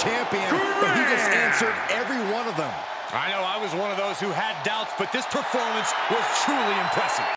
champion, but he just answered every one of them. I know I was one of those who had doubts, but this performance was truly impressive.